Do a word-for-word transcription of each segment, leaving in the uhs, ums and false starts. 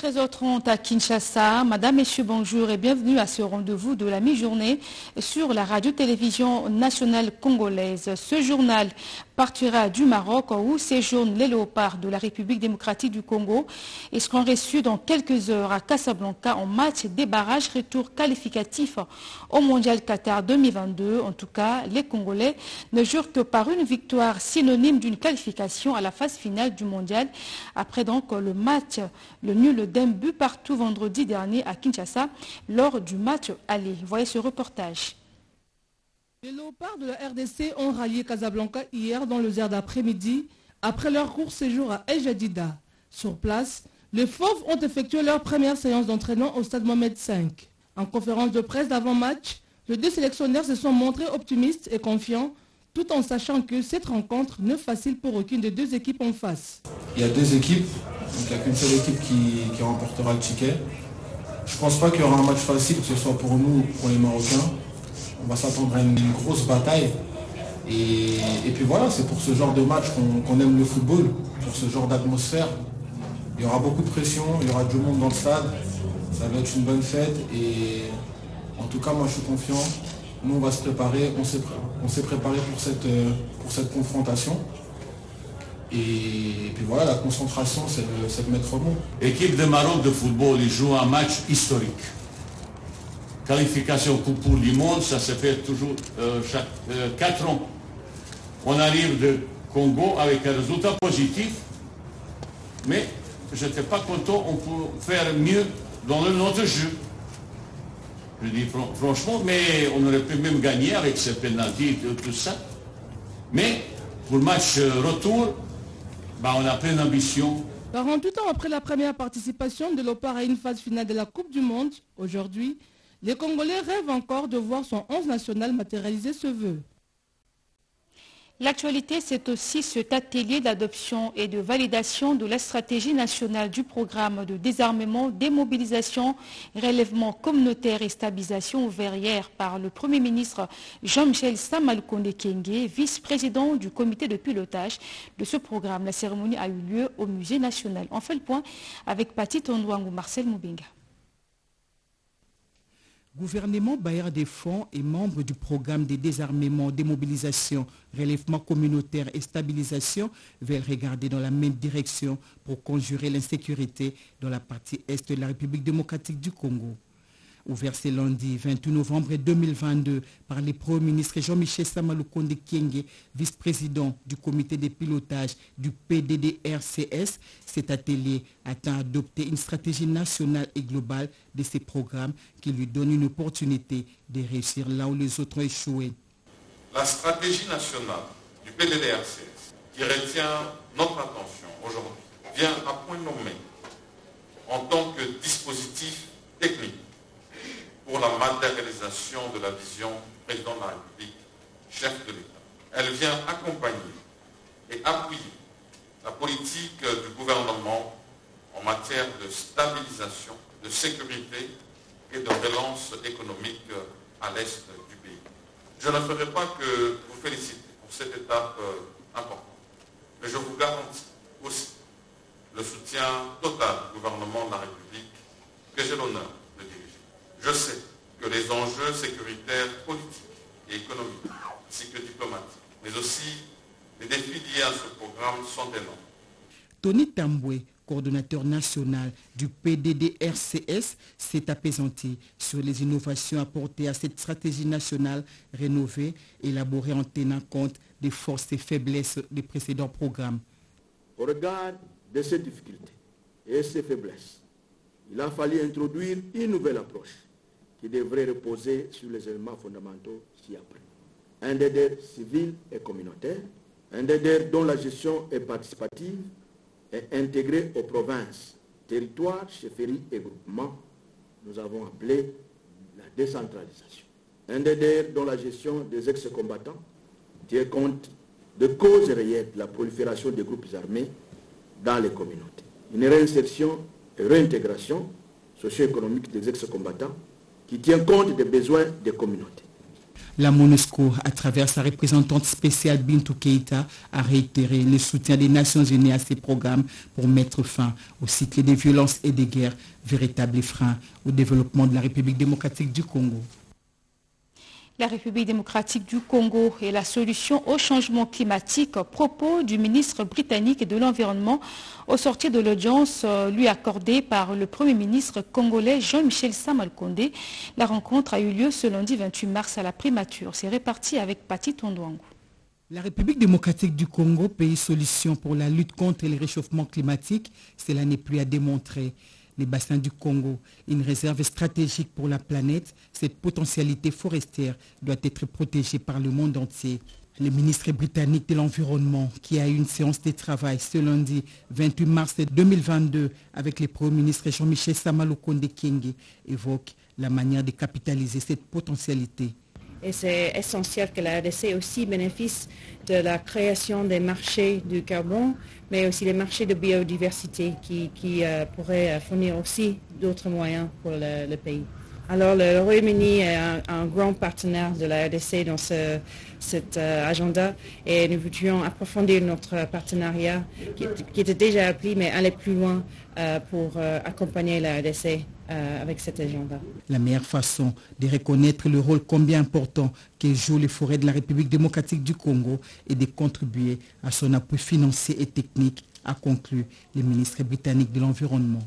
treize heures trente à Kinshasa. Madame, Messieurs, bonjour et bienvenue à ce rendez-vous de la mi-journée sur la radio-télévision nationale congolaise. Ce journal partira du Maroc où séjournent les léopards de la République démocratique du Congo et seront reçus dans quelques heures à Casablanca en match des barrages retour qualificatif au Mondial Qatar deux mille vingt-deux. En tout cas, les Congolais ne jurent que par une victoire synonyme d'une qualification à la phase finale du Mondial après donc le match, le nul d'un but partout vendredi dernier à Kinshasa lors du match aller. Voyez ce reportage. Les léopards de la R D C ont rallié Casablanca hier dans le zère d'après-midi après leur court séjour à El Jadida. Sur place, les Fauves ont effectué leur première séance d'entraînement au stade Mohamed cinq. En conférence de presse d'avant-match, les deux sélectionneurs se sont montrés optimistes et confiants tout en sachant que cette rencontre n'est facile pour aucune des deux équipes en face. Il y a deux équipes, donc il n'y a qu'une seule équipe qui, qui remportera le ticket. Je ne pense pas qu'il y aura un match facile, que ce soit pour nous ou pour les Marocains. On va s'attendre à une, une grosse bataille. Et, et puis voilà, c'est pour ce genre de match qu'on qu'on aime le football, pour ce genre d'atmosphère. Il y aura beaucoup de pression, il y aura du monde dans le stade. Ça va être une bonne fête. Et en tout cas, moi je suis confiant. Nous, on va se préparer, on s'est on s'est préparé pour cette, pour cette confrontation. Et puis voilà, la concentration, c'est de, de mettre au mot. L'équipe de Maroc de football, ils jouent un match historique. Qualification pour du monde, ça se fait toujours euh, chaque euh, quatre ans. On arrive de Congo avec un résultat positif, mais je n'étais pas content, on peut faire mieux dans le, notre jeu. Je dis fr franchement, mais on aurait pu même gagner avec ces pénaltys et tout ça. Mais pour le match retour, bah, on a plein d'ambition. quarante-huit ans après la première participation de l'Opar à une phase finale de la Coupe du Monde, aujourd'hui, les Congolais rêvent encore de voir son onze national matérialiser ce vœu. L'actualité, c'est aussi cet atelier d'adoption et de validation de la stratégie nationale du programme de désarmement, démobilisation, relèvement communautaire et stabilisation ouvert hier par le Premier ministre Jean-Michel Sama-Lukonde Kyenge, vice-président du comité de pilotage de ce programme. La cérémonie a eu lieu au Musée national. On fait le point avec Pati Tondouangou, Marcel Moubinga. Gouvernement bailleur des fonds et membre du programme de désarmement, démobilisation, relèvement communautaire et stabilisation veulent regarder dans la même direction pour conjurer l'insécurité dans la partie est de la République démocratique du Congo. Ouvert ce lundi vingt-huit novembre deux mille vingt-deux par le Premier ministre Jean-Michel Sama-Lukonde Kyenge, vice-président du comité de pilotage du P D D R C S, cet atelier atteint adopter une stratégie nationale et globale de ces programmes qui lui donne une opportunité de réussir là où les autres ont échoué. La stratégie nationale du P D D R C S qui retient notre attention aujourd'hui vient à point nommé en tant que dispositif technique pour la matérialisation de la vision du président de la République, chef de l'État. Elle vient accompagner et appuyer la politique du gouvernement en matière de stabilisation, de sécurité et de relance économique à l'est du pays. Je ne ferai pas que vous féliciter pour cette étape importante, mais je vous garantis aussi le soutien total du gouvernement de la République que j'ai l'honneur de diriger. Je sais que les enjeux sécuritaires, politiques et économiques, ainsi que diplomatiques, mais aussi les défis liés à ce programme sont énormes. Tony Tamboué, coordonnateur national du P D D R C S, s'est apaisanti sur les innovations apportées à cette stratégie nationale rénovée, élaborée en tenant compte des forces et faiblesses des précédents programmes. Au regard de ces difficultés et ces faiblesses, il a fallu introduire une nouvelle approche qui devrait reposer sur les éléments fondamentaux ci-après. Un D D R civil et communautaire, un D D R dont la gestion est participative et intégrée aux provinces, territoires, chefferies et groupements, nous avons appelé la décentralisation. Un D D R dont la gestion des ex-combattants tient compte de causes réelles de la prolifération des groupes armés dans les communautés. Une réinsertion et réintégration socio-économique des ex-combattants qui tient compte des besoins des communautés. La MONUSCO, à travers sa représentante spéciale Bintou Keïta, a réitéré le soutien des Nations Unies à ces programmes pour mettre fin au cycle des violences et des guerres, véritable frein au développement de la République démocratique du Congo. La République démocratique du Congo et la solution au changement climatique, propos du ministre britannique de l'Environnement au sortir de l'audience lui accordée par le Premier ministre congolais Jean-Michel Sama Lukonde. La rencontre a eu lieu ce lundi vingt-huit mars à la Primature. C'est réparti avec Pati Tondouangou. La République démocratique du Congo, pays solution pour la lutte contre le réchauffement climatique, cela n'est plus à démontrer. Les bassins du Congo, une réserve stratégique pour la planète, cette potentialité forestière doit être protégée par le monde entier. Le ministre britannique de l'Environnement, qui a eu une séance de travail ce lundi vingt-huit mars deux mille vingt-deux avec le Premier ministre Jean-Michel Sama Lukonde Kyenge, évoque la manière de capitaliser cette potentialité. Et c'est essentiel que la R D C aussi bénéficie de la création des marchés du carbone, mais aussi les marchés de biodiversité qui, qui euh, pourraient fournir aussi d'autres moyens pour le, le pays. Alors le Royaume-Uni est un, un grand partenaire de la R D C dans ce, cet euh, agenda et nous voudrions approfondir notre partenariat qui, qui était déjà appelé mais aller plus loin euh, pour euh, accompagner la R D C euh, avec cet agenda. La meilleure façon de reconnaître le rôle combien important que jouent les forêts de la République démocratique du Congo est de contribuer à son appui financier et technique, a conclu le ministre britannique de l'Environnement.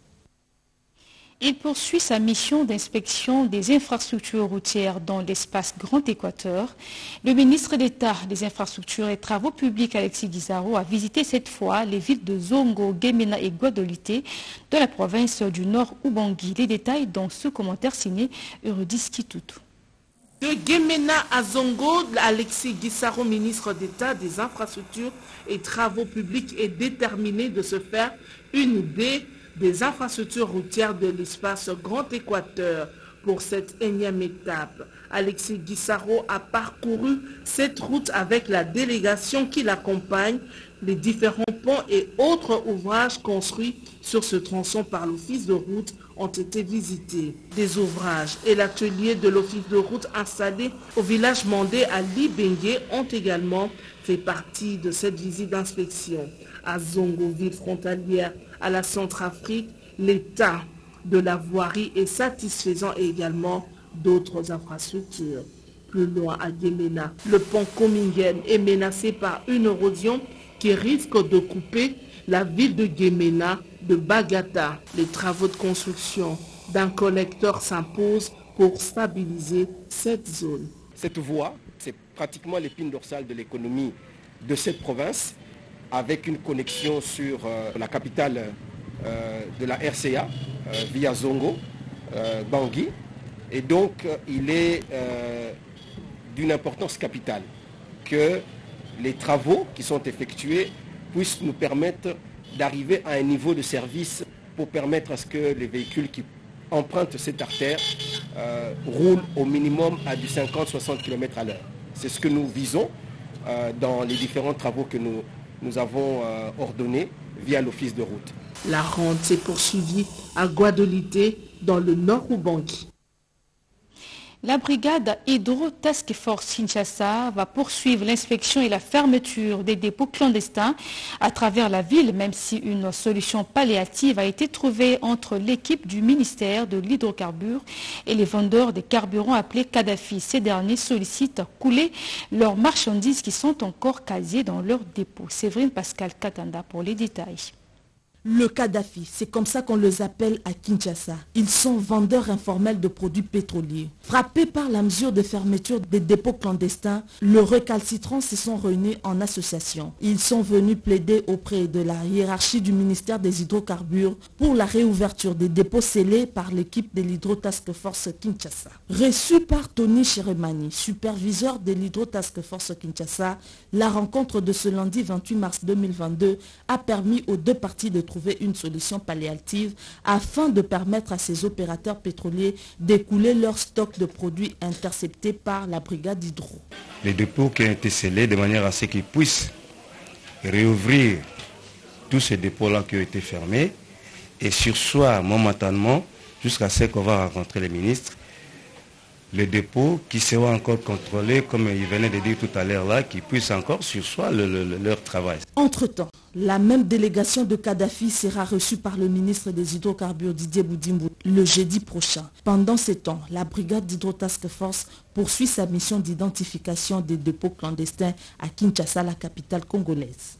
Il poursuit sa mission d'inspection des infrastructures routières dans l'espace Grand Équateur. Le ministre d'État des Infrastructures et Travaux publics, Alexis Guizarro, a visité cette fois les villes de Zongo, Gemena et Guadolité de la province du Nord Ubangui. Les détails dans ce commentaire signé Eurydice Kitutu. De Gemena à Zongo, Alexis Guizarro, ministre d'État des Infrastructures et Travaux publics, est déterminé de se faire une idée des infrastructures routières de l'espace Grand Équateur. Pour cette énième étape, Alexis Guizarro a parcouru cette route avec la délégation qui l'accompagne. Les différents ponts et autres ouvrages construits sur ce tronçon par l'office de route ont été visités. Des ouvrages et l'atelier de l'office de route installé au village Mandé à Libengue ont également fait partie de cette visite d'inspection. À Zongo, ville frontalière à la Centrafrique, l'état de la voirie est satisfaisant et également d'autres infrastructures. Plus loin à Gemena, le pont Komingen est menacé par une érosion qui risque de couper la ville de Gemena de Bagata. Les travaux de construction d'un collecteur s'imposent pour stabiliser cette zone. Cette voie, c'est pratiquement l'épine dorsale de l'économie de cette province, avec une connexion sur euh, la capitale euh, de la R C A, euh, via Zongo, euh, Bangui. Et donc, euh, il est euh, d'une importance capitale que les travaux qui sont effectués puissent nous permettre d'arriver à un niveau de service pour permettre à ce que les véhicules qui empruntent cette artère euh, roulent au minimum à du cinquante à soixante kilomètres à l'heure. C'est ce que nous visons euh, dans les différents travaux que nous, nous avons euh, ordonnés via l'office de route. La ronde s'est poursuivie à Guadolité, dans le nord Ubangui. La brigade Hydro Task Force Kinshasa va poursuivre l'inspection et la fermeture des dépôts clandestins à travers la ville, même si une solution palliative a été trouvée entre l'équipe du ministère de l'hydrocarbure et les vendeurs des carburants appelés Kadhafi. Ces derniers sollicitent couler leurs marchandises qui sont encore casiées dans leurs dépôts. Séverine Pascal Katanda pour les détails. Le Kadhafi, c'est comme ça qu'on les appelle à Kinshasa. Ils sont vendeurs informels de produits pétroliers. Frappés par la mesure de fermeture des dépôts clandestins, le récalcitrant se sont réunis en association. Ils sont venus plaider auprès de la hiérarchie du ministère des hydrocarbures pour la réouverture des dépôts scellés par l'équipe de l'Hydro Task Force Kinshasa. Reçu par Tony Cheremani, superviseur de l'Hydro Task Force Kinshasa, la rencontre de ce lundi vingt-huit mars deux mille vingt-deux a permis aux deux parties de trouver une solution palliative afin de permettre à ces opérateurs pétroliers d'écouler leur stock de produits interceptés par la brigade Hydro. Les dépôts qui ont été scellés de manière à ce qu'ils puissent réouvrir tous ces dépôts-là qui ont été fermés et sursoir momentanément jusqu'à ce qu'on va rencontrer les ministres les dépôts qui seront encore contrôlés, comme il venait de dire tout à l'heure là, qui puissent encore sursoir le, le, leur travail. Entre-temps, la même délégation de Kadhafi sera reçue par le ministre des Hydrocarbures Didier Boudimbo le jeudi prochain. Pendant ce temps, la brigade d'Hydro-Task Force poursuit sa mission d'identification des dépôts clandestins à Kinshasa, la capitale congolaise.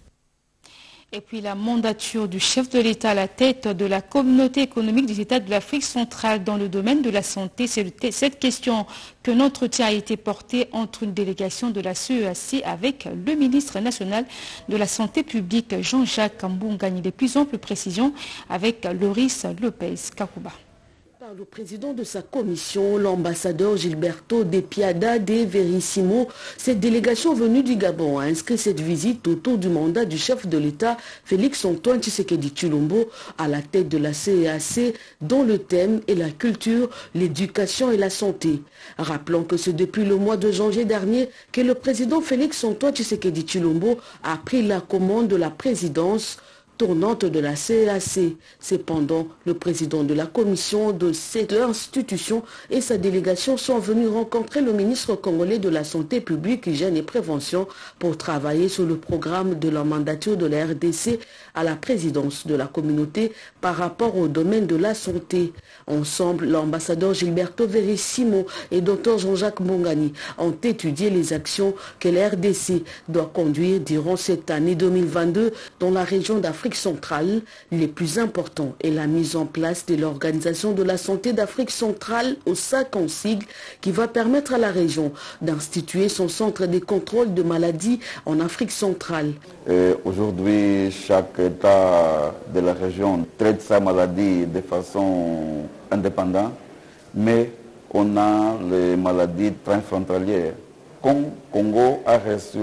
Et puis la mandature du chef de l'État à la tête de la communauté économique des États de l'Afrique centrale dans le domaine de la santé, c'est cette question qu'un entretien a été porté entre une délégation de la C E A C avec le ministre national de la Santé publique Jean-Jacques Mbongani. Les plus amples précisions avec Loris Lopez Kakuba. Par le président de sa commission, l'ambassadeur Gilberto De Piada de Verissimo, cette délégation venue du Gabon a inscrit cette visite autour du mandat du chef de l'État, Félix Antoine Tshisekedi Tshilombo, à la tête de la C E A C, dont le thème est la culture, l'éducation et la santé. Rappelons que c'est depuis le mois de janvier dernier que le président Félix Antoine Tshisekedi Tshilombo a pris la commande de la présidence tournante de la C E A C. Cependant, le président de la commission de cette institution et sa délégation sont venus rencontrer le ministre congolais de la Santé publique, Hygiène et Prévention pour travailler sur le programme de la mandature de la R D C à la présidence de la communauté par rapport au domaine de la santé. Ensemble, l'ambassadeur Gilberto Verissimo et Dr Jean-Jacques Mbongani ont étudié les actions que la R D C doit conduire durant cette année deux mille vingt-deux dans la région d'Afrique centrale. Les plus importants est la mise en place de l'Organisation de la santé d'Afrique centrale, au S A C en sigle, qui va permettre à la région d'instituer son centre de contrôle de maladies en Afrique centrale. Aujourd'hui, chaque État de la région traite sa maladie de façon indépendante, mais on a les maladies transfrontalières. Comme Congo a reçu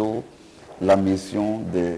la mission de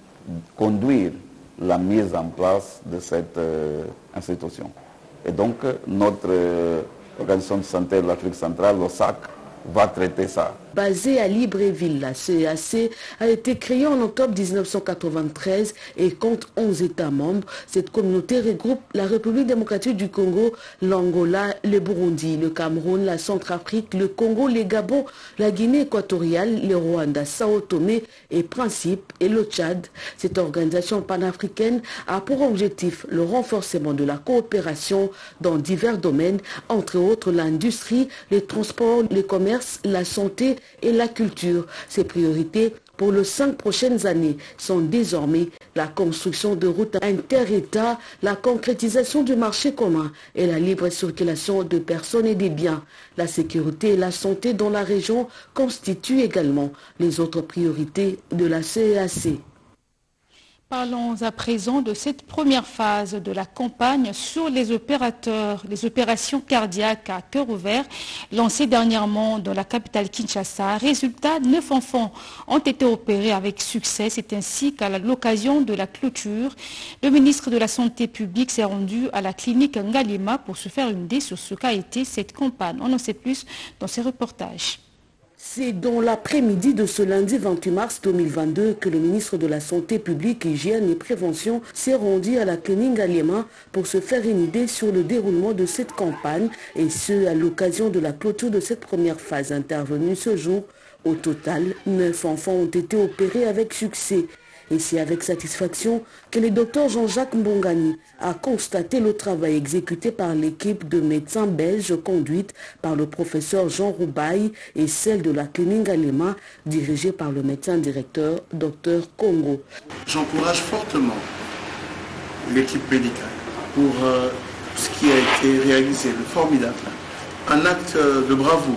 conduire la mise en place de cette euh, institution. Et donc, notre euh, Organisation de santé de l'Afrique centrale, le S A C, va traiter ça. Basée à Libreville, la C E A C a été créée en octobre mille neuf cent quatre-vingt-treize et compte onze États membres. Cette communauté regroupe la République démocratique du Congo, l'Angola, le Burundi, le Cameroun, la Centrafrique, le Congo, le Gabon, la Guinée équatoriale, le Rwanda, Sao Tomé et Principe et le Tchad. Cette organisation panafricaine a pour objectif le renforcement de la coopération dans divers domaines, entre autres l'industrie, les transports, le commerce, la santé et la culture. Ces priorités pour les cinq prochaines années sont désormais la construction de routes inter-États, la concrétisation du marché commun et la libre circulation de personnes et des biens. La sécurité et la santé dans la région constituent également les autres priorités de la C E A C. Parlons à présent de cette première phase de la campagne sur les opérateurs, les opérations cardiaques à cœur ouvert lancées dernièrement dans la capitale Kinshasa. Résultat, neuf enfants ont été opérés avec succès. C'est ainsi qu'à l'occasion de la clôture, le ministre de la Santé publique s'est rendu à la clinique Ngalima pour se faire une idée sur ce qu'a été cette campagne. On en sait plus dans ces reportages. C'est dans l'après-midi de ce lundi vingt-huit mars deux mille vingt-deux que le ministre de la Santé publique, Hygiène et Prévention s'est rendu à la clinique Ngalima pour se faire une idée sur le déroulement de cette campagne et ce à l'occasion de la clôture de cette première phase intervenue ce jour. Au total, neuf enfants ont été opérés avec succès. Et c'est avec satisfaction que le docteur Jean-Jacques Mbongani a constaté le travail exécuté par l'équipe de médecins belges conduite par le professeur Jean Roubaille et celle de la clinique Ngalima dirigée par le médecin directeur docteur Congo. J'encourage fortement l'équipe médicale pour euh, ce qui a été réalisé, le formidable. Un acte de bravoure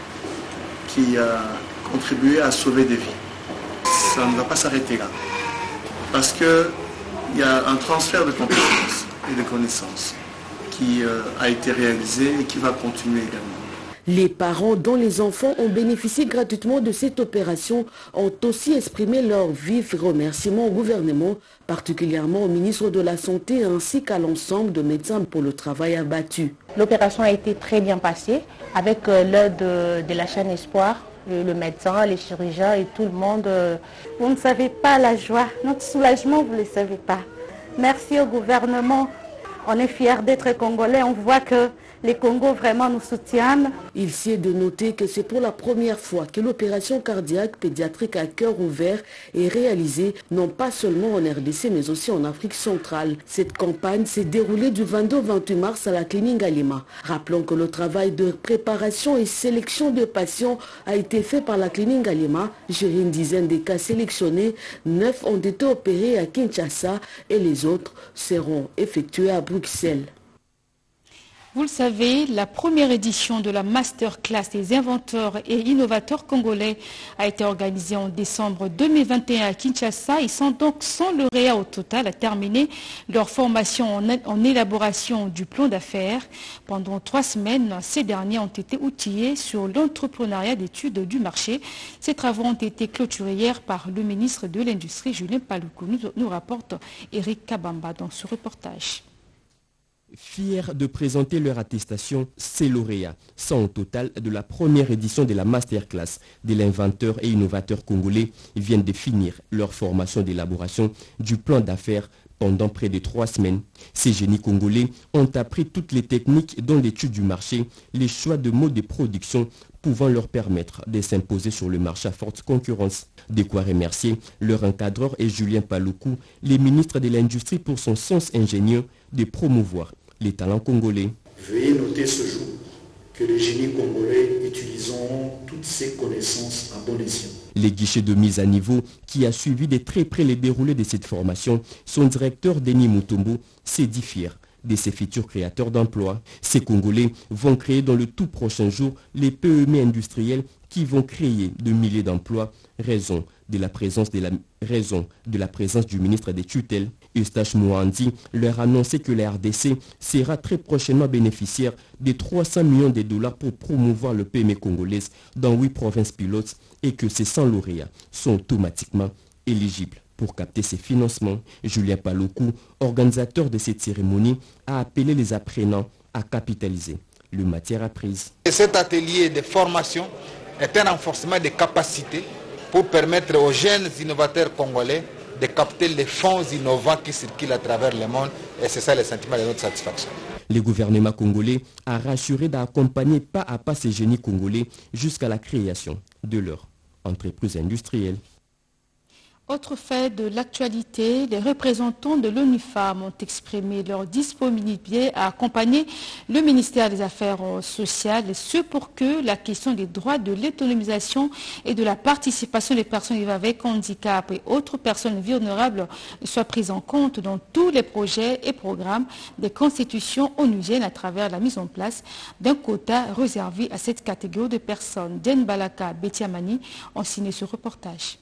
qui a contribué à sauver des vies. Ça ne va pas s'arrêter là. Parce qu'il y a un transfert de compétences et de connaissances qui euh, a été réalisé et qui va continuer également. Les parents dont les enfants ont bénéficié gratuitement de cette opération ont aussi exprimé leur vif remerciement au gouvernement, particulièrement au ministre de la Santé ainsi qu'à l'ensemble de médecins pour le travail abattu. L'opération a été très bien passée avec euh, l'aide de, de la chaîne Espoir. Le médecin, les chirurgiens et tout le monde. Vous ne savez pas la joie, notre soulagement, vous ne le savez pas. Merci au gouvernement On est fiers d'être Congolais, on voit que les Congos vraiment nous soutiennent. Il s'y est de noter que c'est pour la première fois que l'opération cardiaque pédiatrique à cœur ouvert est réalisée, non pas seulement en R D C mais aussi en Afrique centrale. Cette campagne s'est déroulée du vingt-deux au vingt-huit mars à la clinique Ngalema. Rappelons que le travail de préparation et sélection de patients a été fait par la clinique Ngalema. Sur une dizaine de cas sélectionnés, neuf ont été opérés à Kinshasa et les autres seront effectués à Bruxelles. Vous le savez, la première édition de la Masterclass des inventeurs et innovateurs congolais a été organisée en décembre deux mille vingt et un à Kinshasa. Ils sont donc cent lauréats au total à terminer leur formation en, en élaboration du plan d'affaires. Pendant trois semaines, ces derniers ont été outillés sur l'entrepreneuriat d'études du marché. Ces travaux ont été clôturés hier par le ministre de l'Industrie, Julien Paluku. Nous, nous rapporte Eric Kabamba dans ce reportage. Fiers de présenter leur attestation, ces lauréats sont au total de la première édition de la Masterclass de l'inventeur et innovateur congolais. Ils viennent de finir leur formation d'élaboration du plan d'affaires pendant près de trois semaines. Ces génies congolais ont appris toutes les techniques dont l'étude du marché, les choix de modes de production pouvant leur permettre de s'imposer sur le marché à forte concurrence. De quoi remercier leur encadreur et Julien Paluku, les ministres de l'Industrie pour son sens ingénieux de promouvoir les talents congolais. Veuillez noter ce jour que les génies congolais utiliseront toutes ces connaissances à bon escient. Les guichets de mise à niveau qui a suivi de très près les déroulés de cette formation, son directeur Denis Mutombo s'est dit fier de ces futurs créateurs d'emplois. Ces Congolais vont créer dans le tout prochain jour les P M E industriels qui vont créer de milliers d'emplois, raison de la présence de la raison de la présence du ministre des tutelles. Eustache Mouandi leur a annoncé que la R D C sera très prochainement bénéficiaire de trois cents millions de dollars pour promouvoir le P M E congolaise dans huit provinces pilotes et que ces cent lauréats sont automatiquement éligibles pour capter ces financements. Julien Paluku, organisateur de cette cérémonie, a appelé les apprenants à capitaliser le matière apprise. Cet atelier de formation est un renforcement des capacités pour permettre aux jeunes innovateurs congolais de capter les fonds innovants qui circulent à travers le monde, et c'est ça le sentiment de notre satisfaction. Le gouvernement congolais a rassuré d'accompagner pas à pas ces génies congolais jusqu'à la création de leur entreprise industrielle. Autre fait de l'actualité, les représentants de l'ONU Femmes ont exprimé leur disponibilité à accompagner le ministère des Affaires sociales, et ce pour que la question des droits de l'autonomisation et de la participation des personnes vivant avec handicap et autres personnes vulnérables soit prise en compte dans tous les projets et programmes des constitutions onusiennes à travers la mise en place d'un quota réservé à cette catégorie de personnes. Den Balaka Betiamani ont signé ce reportage.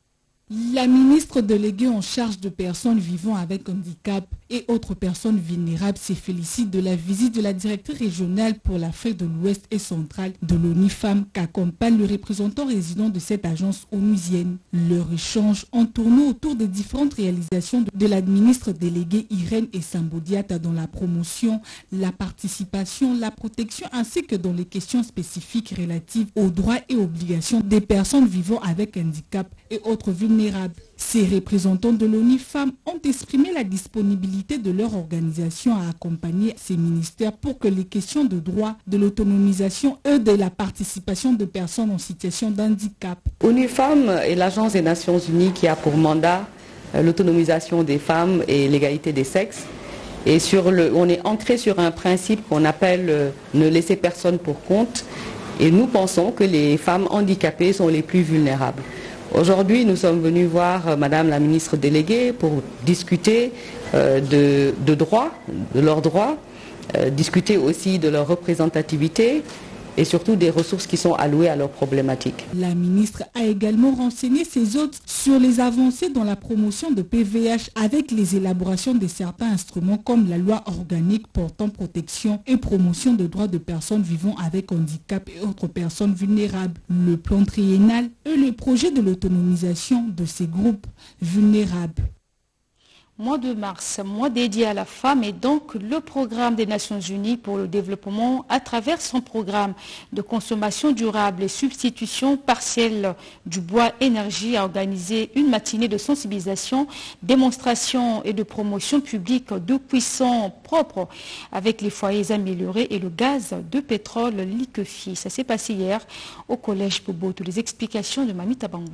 La ministre déléguée en charge de personnes vivant avec handicap et autres personnes vulnérables se félicite de la visite de la directrice régionale pour l'Afrique de l'Ouest et centrale de l'ONU Femmes qu'accompagne le représentant résident de cette agence onusienne. Leur échange en tournant autour des différentes réalisations de la ministre déléguée Irène Essambodiata dans la promotion, la participation, la protection ainsi que dans les questions spécifiques relatives aux droits et obligations des personnes vivant avec handicap et autres vulnérables. Ces représentants de l'ONU Femmes ont exprimé la disponibilité de leur organisation à accompagner ces ministères pour que les questions de droit, de l'autonomisation et de la participation de personnes en situation d'handicap. ONU Femmes est l'agence des Nations Unies qui a pour mandat l'autonomisation des femmes et l'égalité des sexes. Et sur le, on est ancré sur un principe qu'on appelle euh, ne laisser personne pour compte. Et nous pensons que les femmes handicapées sont les plus vulnérables. Aujourd'hui, nous sommes venus voir euh, Madame la ministre déléguée pour discuter euh, de, de droits, de leurs droits, euh, discuter aussi de leur représentativité et surtout des ressources qui sont allouées à leurs problématiques. La ministre a également renseigné ses hôtes sur les avancées dans la promotion de P V H avec les élaborations de certains instruments comme la loi organique portant protection et promotion des droits de personnes vivant avec handicap et autres personnes vulnérables, le plan triennal et le projet de l'autonomisation de ces groupes vulnérables. Mois de mars, mois dédié à la femme, et donc le programme des Nations Unies pour le développement, à travers son programme de consommation durable et substitution partielle du bois énergie, a organisé une matinée de sensibilisation, démonstration et de promotion publique de cuisson propre avec les foyers améliorés et le gaz de pétrole liquéfié. Ça s'est passé hier au collège Boboto. Les explications de Mamita Bangoulou.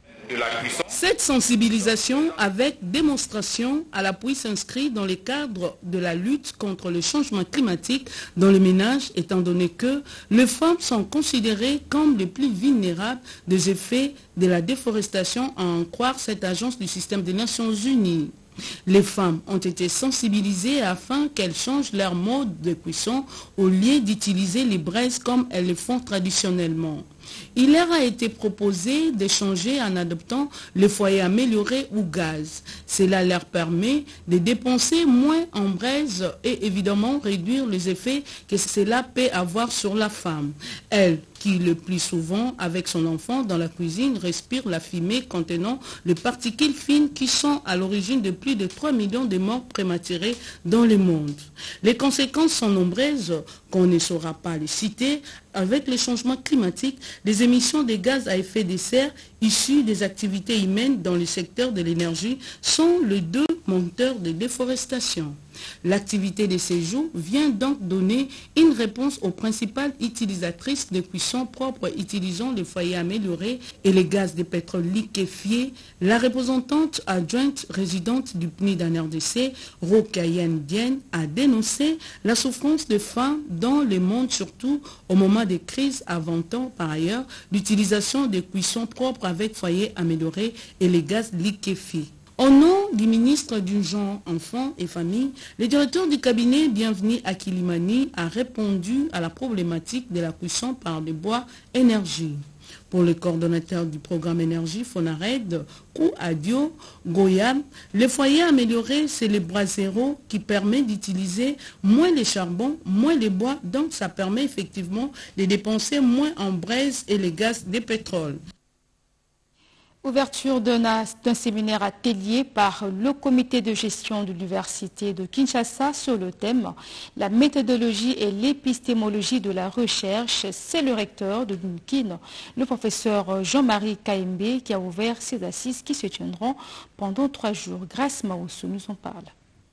Cette sensibilisation avec démonstration à l'appui s'inscrit dans le cadre de la lutte contre le changement climatique dans les ménages, étant donné que les femmes sont considérées comme les plus vulnérables des effets de la déforestation, à en croire cette agence du système des Nations Unies. Les femmes ont été sensibilisées afin qu'elles changent leur mode de cuisson au lieu d'utiliser les braises comme elles le font traditionnellement. Il leur a été proposé de changer en adoptant le foyer amélioré ou gaz. Cela leur permet de dépenser moins en braise et évidemment réduire les effets que cela peut avoir sur la femme. Elle, qui le plus souvent avec son enfant dans la cuisine respire la fumée contenant les particules fines qui sont à l'origine de plus de trois millions de morts prématurées dans le monde. Les conséquences sont nombreuses qu'on ne saura pas les citer. Avec les changements climatiques, les émissions de gaz à effet de serre issues des activités humaines dans le secteur de l'énergie sont les deux moteurs de déforestation. L'activité de séjour vient donc donner une réponse aux principales utilisatrices de cuisson propre utilisant les foyers améliorés et les gaz de pétrole liquéfié. La représentante adjointe résidente du P N I D en R D C, Rokayen Dien, a dénoncé la souffrance des femmes dans le monde, surtout au moment des crises, avantant par ailleurs l'utilisation des cuissons propres avec foyers améliorés et les gaz liquéfiés. Au nom du ministre du Genre, Enfants et Famille, le directeur du cabinet Bienvenue à Kilimani a répondu à la problématique de la cuisson par des bois énergie. Pour le coordonnateur du programme énergie Fonared, Kou Adio Goyam, le foyer amélioré, c'est le bois zéro qui permet d'utiliser moins les charbons, moins les bois, donc ça permet effectivement de dépenser moins en braise et les gaz de pétrole. Ouverture d'un séminaire atelier par le comité de gestion de l'université de Kinshasa sur le thème « La méthodologie et l'épistémologie de la recherche ». C'est le recteur de l'U N K I N, le professeur Jean-Marie Kaembe, qui a ouvert ces assises qui se tiendront pendant trois jours. Grâce Maoussou nous en parle.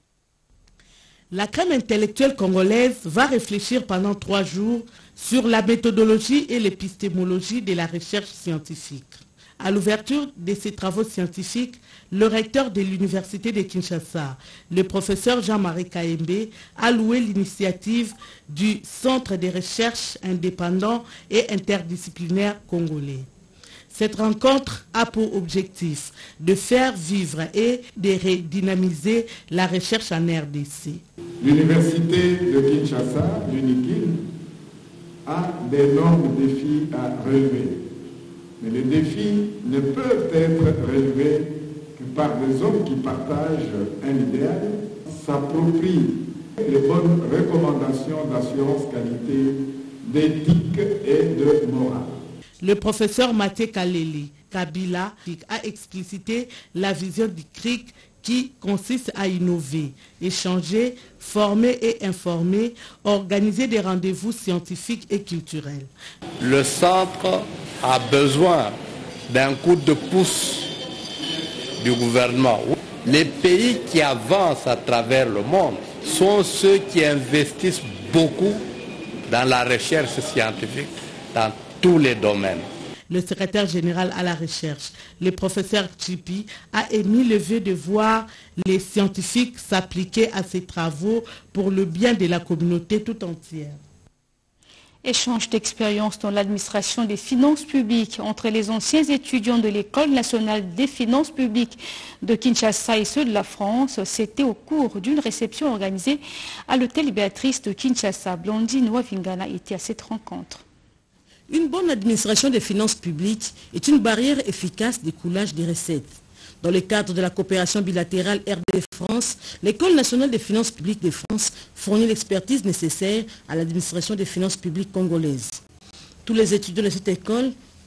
La crème intellectuelle congolaise va réfléchir pendant trois jours sur la méthodologie et l'épistémologie de la recherche scientifique. À l'ouverture de ces travaux scientifiques, le recteur de l'université de Kinshasa, le professeur Jean-Marie Kaembe, a loué l'initiative du Centre de recherche indépendant et interdisciplinaire congolais. Cette rencontre a pour objectif de faire vivre et de redynamiser la recherche en R D C. L'université de Kinshasa, l'U N K I N, a d'énormes défis à relever. Mais les défis ne peuvent être relevés que par des hommes qui partagent un idéal, s'approprient les bonnes recommandations d'assurance qualité, d'éthique et de morale. Le professeur Maté Kaleli Kabila a explicité la vision du C R I C qui consiste à innover, échanger, former et informer, organiser des rendez-vous scientifiques et culturels. Le centre a besoin d'un coup de pouce du gouvernement. Les pays qui avancent à travers le monde sont ceux qui investissent beaucoup dans la recherche scientifique, dans tous les domaines. Le secrétaire général à la recherche, le professeur Chipi, a émis le vœu de voir les scientifiques s'appliquer à ces travaux pour le bien de la communauté tout entière. Échange d'expériences dans l'administration des finances publiques entre les anciens étudiants de l'École nationale des finances publiques de Kinshasa et ceux de la France. C'était au cours d'une réception organisée à l'hôtel Béatrice de Kinshasa. Blondine Wavingana était à cette rencontre. Une bonne administration des finances publiques est une barrière efficace d'écoulage des recettes. Dans le cadre de la coopération bilatérale R D C-France, l'École nationale des finances publiques de France fournit l'expertise nécessaire à l'administration des finances publiques congolaises. Tous les étudiants de cette école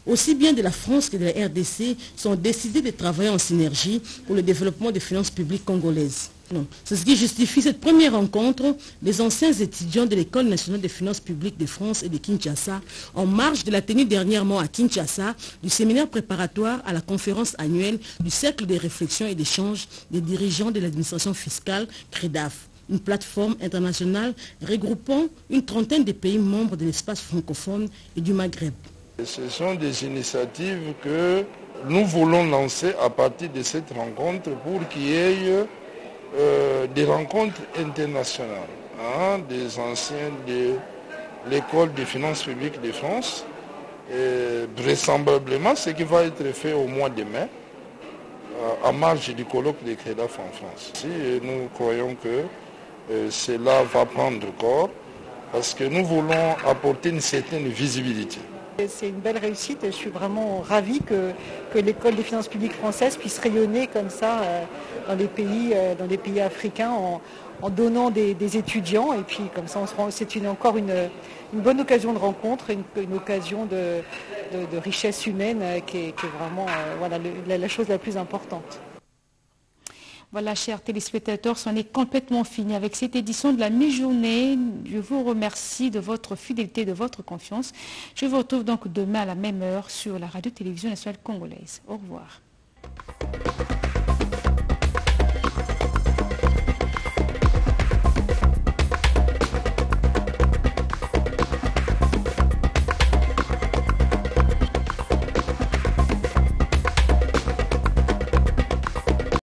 aussi bien de la France que de la R D C, sont décidés de travailler en synergie pour le développement des finances publiques congolaises. C'est ce qui justifie cette première rencontre des anciens étudiants de l'École nationale des finances publiques de France et de Kinshasa, en marge de la tenue dernièrement à Kinshasa du séminaire préparatoire à la conférence annuelle du Cercle de réflexion et d'échange des dirigeants de l'administration fiscale, CREDAF, une plateforme internationale regroupant une trentaine de pays membres de l'espace francophone et du Maghreb. Ce sont des initiatives que nous voulons lancer à partir de cette rencontre pour qu'il y ait Euh, des rencontres internationales, hein, des anciens de l'école des finances publiques de France, et vraisemblablement ce qui va être fait au mois de mai, euh, à marge du colloque de CREDAF en France. Si, nous croyons que euh, cela va prendre corps parce que nous voulons apporter une certaine visibilité. C'est une belle réussite et je suis vraiment ravie que, que l'école des finances publiques françaises puisse rayonner comme ça euh, dans, les pays, euh, dans les pays africains en, en donnant des, des étudiants et puis comme ça on se rend, c'est une, encore une, une bonne occasion de rencontre, une, une occasion de, de, de richesse humaine euh, qui, est, qui est vraiment euh, voilà, le, la, la chose la plus importante. Voilà, chers téléspectateurs, c'en est complètement fini avec cette édition de la mi-journée. Je vous remercie de votre fidélité, de votre confiance. Je vous retrouve donc demain à la même heure sur la radio-télévision nationale congolaise. Au revoir.